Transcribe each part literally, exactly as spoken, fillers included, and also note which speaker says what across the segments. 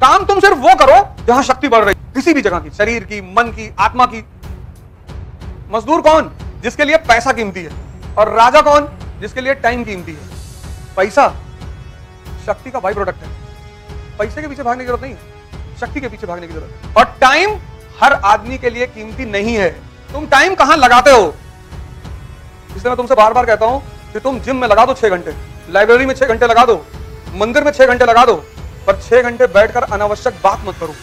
Speaker 1: काम तुम सिर्फ वो करो जहां शक्ति बढ़ रही, किसी भी जगह की, शरीर की, मन की, आत्मा की। मजदूर कौन? जिसके लिए पैसा कीमती है। और राजा कौन? जिसके लिए टाइम कीमती है। पैसा शक्ति का बाई प्रोडक्ट है। पैसे के पीछे भागने की जरूरत नहीं है, शक्ति के पीछे भागने की जरूरत है। और टाइम हर आदमी के लिए कीमती नहीं है। तुम टाइम कहां लगाते हो? इसलिए मैं तुमसे बार बार कहता हूं कि तुम जिम में लगा दो छह घंटे, लाइब्रेरी में छह घंटे लगा दो, मंदिर में छह घंटे लगा दो, पर छह घंटे बैठकर अनावश्यक बात मत करो।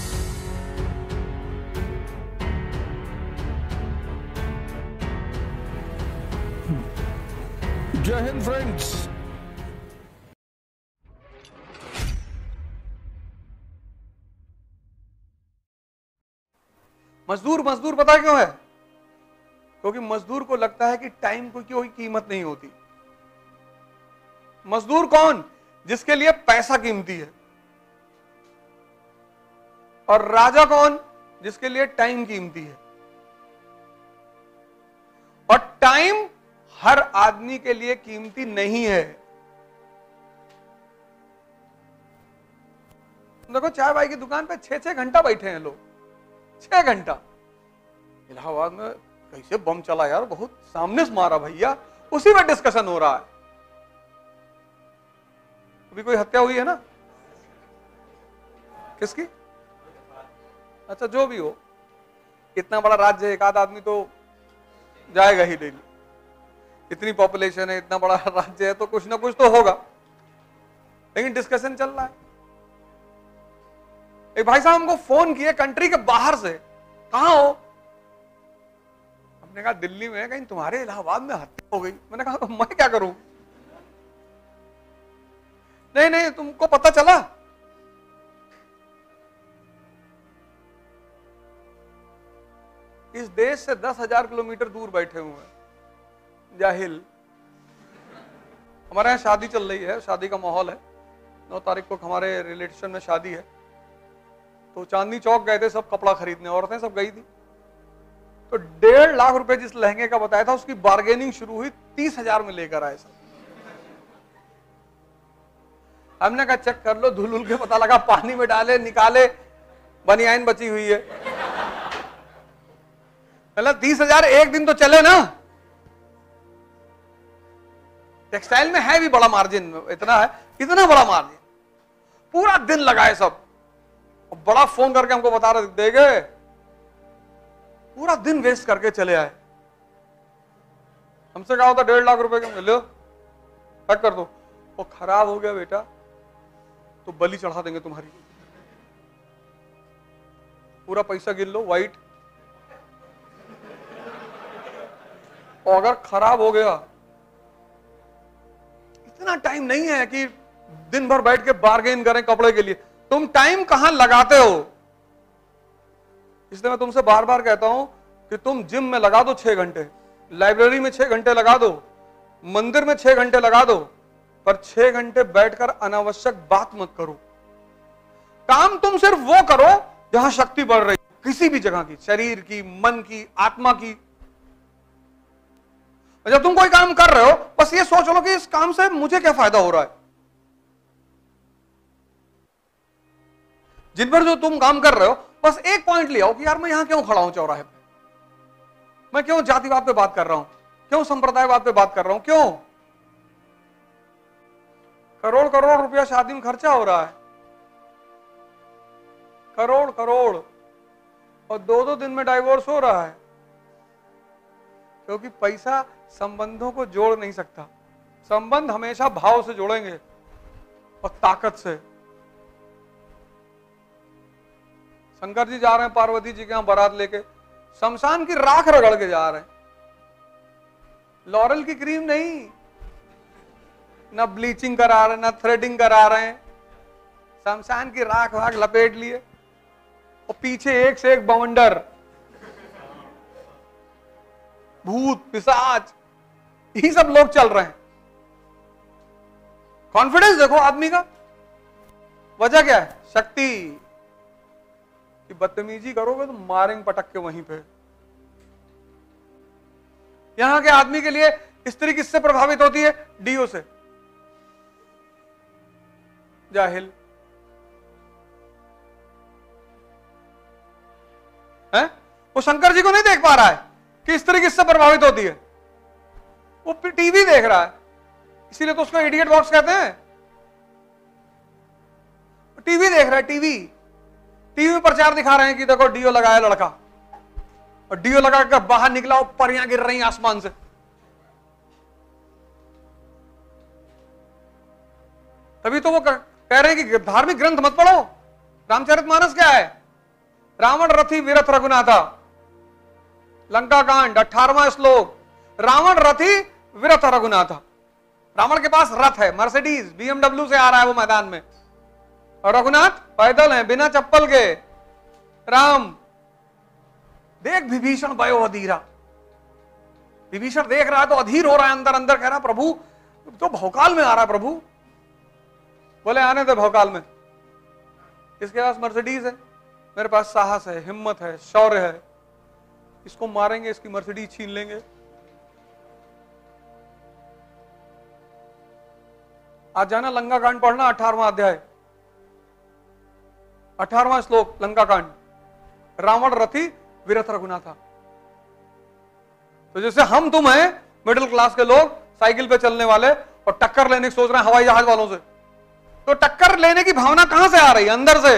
Speaker 2: जय हिंद फ्रेंड्स।
Speaker 1: मजदूर मजदूर पता क्यों है? क्योंकि मजदूर को लगता है कि टाइम को कोई कीमत नहीं होती। मजदूर कौन? जिसके लिए पैसा कीमती है। और राजा कौन? जिसके लिए टाइम कीमती है। और टाइम हर आदमी के लिए कीमती नहीं है। देखो चाय भाई की दुकान पे छह छह घंटा बैठे हैं लोग, छह घंटा। इलाहाबाद में कैसे बम चला यार, बहुत सामने से मारा भैया, उसी में डिस्कशन हो रहा है। अभी कोई हत्या हुई है ना, किसकी? अच्छा जो भी हो, इतना बड़ा राज्य है, एक आध आदमी तो जाएगा ही डेली। इतनी पॉपुलेशन है, इतना बड़ा राज्य है, तो कुछ ना कुछ तो होगा। लेकिन डिस्कशन चल रहा है। एक भाई साहब हमको फोन किए कंट्री के बाहर से, कहां हो? हमने कहा दिल्ली में। कहीं तुम्हारे इलाहाबाद में हत्या हो गई। मैंने कहा मैं क्या करूं? नहीं नहीं तुमको पता चला? इस देश से दस हजार किलोमीटर दूर बैठे हुए हैं जाहिल। हमारे यहाँ शादी चल रही है, शादी का माहौल है। नौ तारीख को हमारे रिलेशन में शादी है, तो चांदनी चौक गए थे सब कपड़ा खरीदने, औरतें सब गई थी। तो डेढ़ लाख रुपए जिस लहंगे का बताया था, उसकी बार्गेनिंग शुरू हुई, तीस हजार में लेकर आए सब। हमने कहा चेक कर लो, धुल उल के पता लगा पानी में डाले निकाले बनियाइन बची हुई है। मतलब तीस हजार एक दिन तो चले ना। टेक्सटाइल में है भी बड़ा मार्जिन, इतना है, इतना बड़ा मार्जिन। पूरा दिन लगाए सब, बड़ा फोन करके हमको बता रहे देगे, पूरा दिन वेस्ट करके चले आए। हमसे कहा होता डेढ़ लाख रुपए के, लो पैक कर दो। वो खराब हो गया बेटा तो बलि चढ़ा देंगे तुम्हारी। पूरा पैसा गिन लो वाइट, और अगर खराब हो गया, इतना टाइम नहीं है कि दिन भर बैठ के बार्गेन करें कपड़े के लिए। तुम टाइम कहां लगाते हो? इसलिए मैं तुमसे बार बार कहता हूं कि तुम जिम में लगा दो छह घंटे, लाइब्रेरी में छह घंटे लगा दो, मंदिर में छह घंटे लगा दो, पर छह घंटे बैठकर अनावश्यक बात मत करो। काम तुम सिर्फ वो करो जहां शक्ति बढ़ रही, किसी भी जगह की, शरीर की, मन की, आत्मा की। जब तुम कोई काम कर रहे हो, बस ये सोच लो कि इस काम से मुझे क्या फायदा हो रहा है। जिन पर जो तुम काम कर रहे हो, बस एक पॉइंट ले आओ कि यार मैं यहां क्यों खड़ा हूं चौराहे पे, मैं क्यों जातिवाद पे बात कर रहा हूं, क्यों संप्रदायवाद पे बात कर रहा हूं, क्यों? करोड़ करोड़ रुपया शादी में खर्चा हो रहा है, करोड़ करोड़, और दो दो दिन में डाइवोर्स हो रहा है, क्योंकि पैसा संबंधों को जोड़ नहीं सकता। संबंध हमेशा भाव से जोड़ेंगे और ताकत से। शंकर जी जा रहे हैं पार्वती जी के यहां बारात लेके, शमशान की राख रगड़ के जा रहे हैं, लॉरल की क्रीम नहीं, ना ब्लीचिंग करा रहे, ना थ्रेडिंग करा रहे हैं, शमशान की राख वाख लपेट लिए, और पीछे एक से एक बवंडर, भूत पिशाच, यही सब लोग चल रहे हैं। कॉन्फिडेंस देखो आदमी का, वजह क्या है? शक्ति। कि बदतमीजी करोगे तो मारेंगे पटक के वहीं पे। यहां के आदमी के लिए स्त्री किससे प्रभावित होती है? डीओ से। जाहिल। है? वो शंकर जी को नहीं देख पा रहा है कि स्त्री किससे प्रभावित होती है, वो टीवी देख रहा है, इसीलिए तो उसको इडियट बॉक्स कहते हैं। टीवी देख रहा है, टीवी टीवी में प्रचार दिखा रहे हैं कि देखो डीओ लगाया लड़का, और डीओ लगा कर बाहर निकला, और परियां गिर रही आसमान से। तभी तो वो कह रहे हैं कि धार्मिक ग्रंथ मत पढ़ो। रामचरितमानस क्या है? रावण रथी विरथ रघुनाथा, लंका कांड अठारहवां श्लोक। रावण रथी विरथ रघुनाथा। रावण के पास रथ है, मर्सिडीज बीएमडब्ल्यू से आ रहा है वो मैदान में, और रघुनाथ पैदल हैं बिना चप्पल के। राम देख विभीषण भयो अधीरा, विभीषण देख रहा है तो अधीर हो रहा है, अंदर अंदर कह रहा प्रभु तो भौकाल में आ रहा है। प्रभु बोले आने दे भौकाल में, इसके पास मर्सिडीज है, मेरे पास साहस है, हिम्मत है, शौर्य है, इसको मारेंगे, इसकी मर्सिडीज छीन लेंगे। आज जाना लंका कांड पढ़ना, अठारहवां अध्याय, अठारहवां श्लोक लंका कांड। रावण रथी विरथ रघुनाथा। तो जैसे हम तुम हैं मिडिल क्लास के लोग, साइकिल पे चलने वाले, और टक्कर लेने की सोच रहे हैं हवाई जहाज वालों से, तो टक्कर लेने की भावना कहां से आ रही है? अंदर से।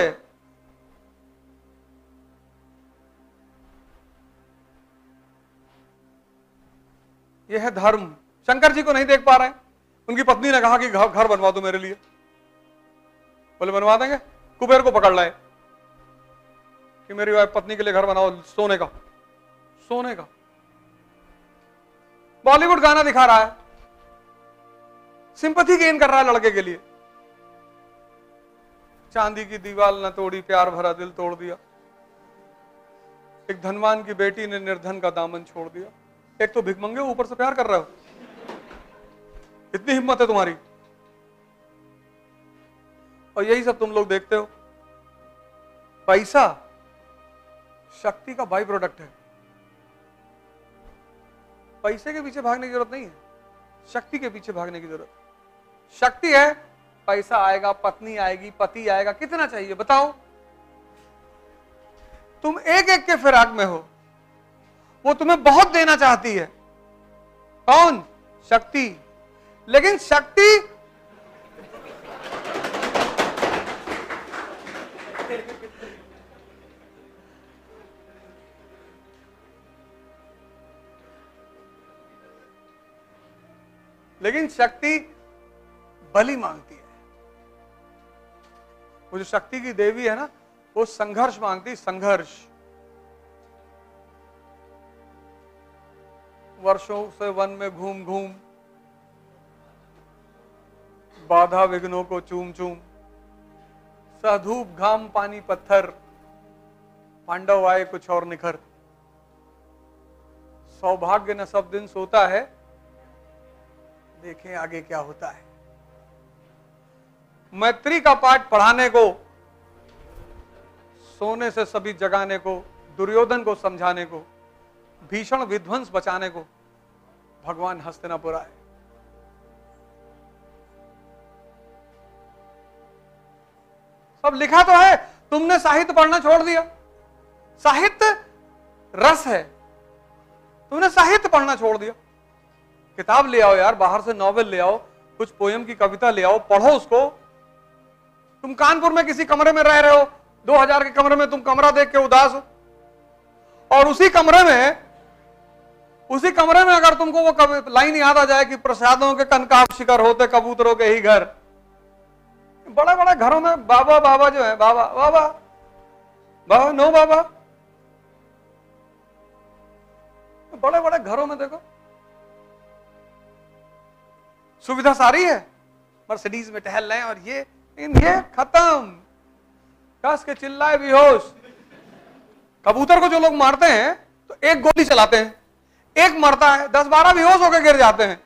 Speaker 1: यह है धर्म। शंकर जी को नहीं देख पा रहे हैं। उनकी पत्नी ने कहा कि घर बनवा दो मेरे लिए। बोले बनवा देंगे। कुबेर को पकड़ लाए कि मेरी वाइफ पत्नी के लिए घर बनाओ, सोने का, सोने का। बॉलीवुड गाना दिखा रहा है, सिंपैथी गेन कर रहा है लड़के के लिए। चांदी की दीवार न तोड़ी, प्यार भरा दिल तोड़ दिया। एक धनवान की बेटी ने निर्धन का दामन छोड़ दिया। एक तो भिखमंगे, ऊपर से प्यार कर रहे हो। इतनी हिम्मत है तुम्हारी। और यही सब तुम लोग देखते हो। पैसा शक्ति का बाई प्रोडक्ट है। पैसे के पीछे भागने की जरूरत नहीं है, शक्ति के पीछे भागने की जरूरत। शक्ति है, पैसा आएगा, पत्नी आएगी, पति आएगा, कितना चाहिए बताओ? तुम एक एक के फिराक में हो, वो तुम्हें बहुत देना चाहती है। कौन? शक्ति। लेकिन शक्ति लेकिन शक्ति बलि मांगती है। वो जो शक्ति की देवी है ना, वो संघर्ष मांगती, संघर्ष। वर्षों से वन में घूम घूम, बाधा विघ्नों को चूम चूम, सधूप घाम पानी पत्थर, पांडव आए कुछ और निखर। सौभाग्य न सब दिन सोता है, देखें आगे क्या होता है। मैत्री का पाठ पढ़ाने को, सोने से सभी जगाने को, दुर्योधन को समझाने को, भीषण विध्वंस बचाने को भगवान हस्तिनापुर आए। सब लिखा तो है, तुमने साहित्य पढ़ना छोड़ दिया। साहित्य रस है, तुमने साहित्य पढ़ना छोड़ दिया। किताब ले आओ यार, बाहर से नॉवेल ले आओ, कुछ पोयम की कविता ले आओ, पढ़ो उसको। तुम कानपुर में किसी कमरे में रह रहे हो, दो हजार के कमरे में तुम कमरा देख के उदास हो, और उसी कमरे में उसी कमरे में अगर तुमको वो लाइन याद आ जाए कि प्रसादों के कनकाब शिखर होते कबूतरों के ही घर। बड़े बड़े घरों में बाबा बाबा जो है, बाबा बाबा बाबा नो बाबा, बड़े बड़े घरों में देखो सुविधा सारी है, मर्सिडीज में टहल रहे हैं, और ये ये खत्म। कस के चिल्लाए बेहोश। कबूतर को जो लोग मारते हैं तो एक गोली चलाते हैं, एक मरता है, दस बारह बेहोश होकर गिर जाते हैं।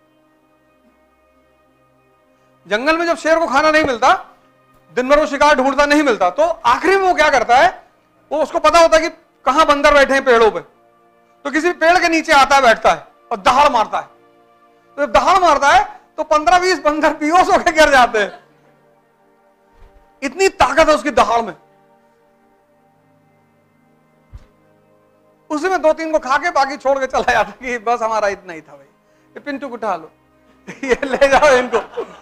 Speaker 1: जंगल में जब शेर को खाना नहीं मिलता, दिन भर वो शिकार ढूंढता नहीं मिलता, तो आखिरी में वो क्या करता है, वो उसको पता होता है कि कहां बंदर बैठे हैं पेड़ों पे, तो किसी पेड़ के नीचे आता है, बैठता है और दहाड़ मारता है। तो जब दहाड़ मारता है तो पंद्रह बीस बंदर बेहोश होकर गिर जाते हैं। इतनी ताकत है उसकी दहाड़ में। में दो तीन को खा के बाकी छोड़ के चला जाता कि बस हमारा इतना ही था भाई, ये पिंटू को उठा लो, ये ले जाओ इनको।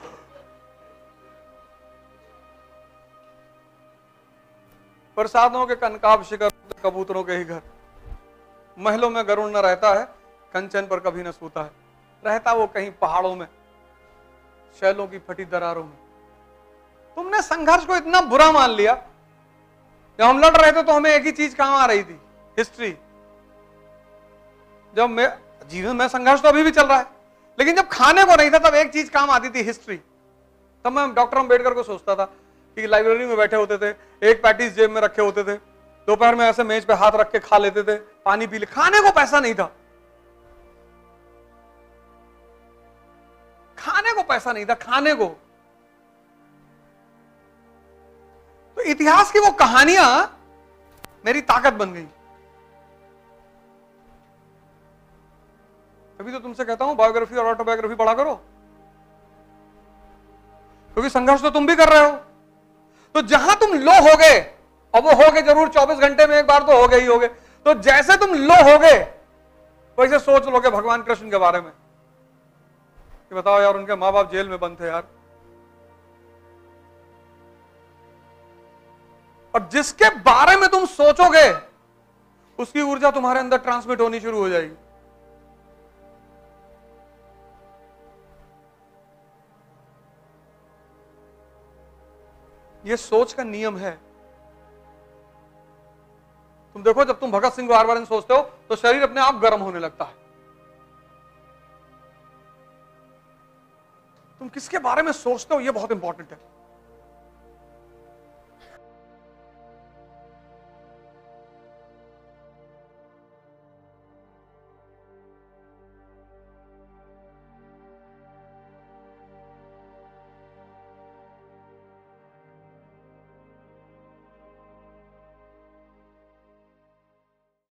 Speaker 1: प्रसादों के कनकाब शिखर, कबूतरों के ही घर, महलों में गरुड़ न रहता है, कंचन पर कभी न सोता है, रहता वो कहीं पहाड़ों में, शैलों की फटी दरारों में। तुमने संघर्ष को इतना बुरा मान लिया। जब हम लड़ रहे थे तो हमें एक ही चीज काम आ रही थी, हिस्ट्री। जब मैं जीवन में संघर्ष तो अभी भी चल रहा है, लेकिन जब खाने को नहीं था तब एक चीज काम आती थी, हिस्ट्री। तब मैं डॉक्टर अंबेडकर को सोचता था कि लाइब्रेरी में बैठे होते थे, एक पैटीज जेब में रखे होते थे, दोपहर में ऐसे मेज पे हाथ रख के खा लेते थे, पानी पी ले, खाने को पैसा नहीं था, खाने को पैसा नहीं था, खाने को। तो इतिहास की वो कहानियां मेरी ताकत बन गई। तभी तो तुमसे कहता हूं बायोग्राफी और ऑटोबायोग्राफी पढ़ा करो, क्योंकि संघर्ष तो तुम भी कर रहे हो। तो जहां तुम लो हो गए, और वो हो गए जरूर, चौबीस घंटे में एक बार तो हो गए ही हो गए, तो जैसे तुम लो हो गए वैसे सोच लोगे भगवान कृष्ण के बारे में कि बताओ यार, उनके मां बाप जेल में बंद थे यार, और जिसके बारे में तुम सोचोगे उसकी ऊर्जा तुम्हारे अंदर ट्रांसमिट होनी शुरू हो जाएगी। यह सोच का नियम है। तुम देखो, जब तुम भगत सिंह के बारे में सोचते हो तो शरीर अपने आप गर्म होने लगता है। तुम किसके बारे में सोचते हो यह बहुत इंपॉर्टेंट है।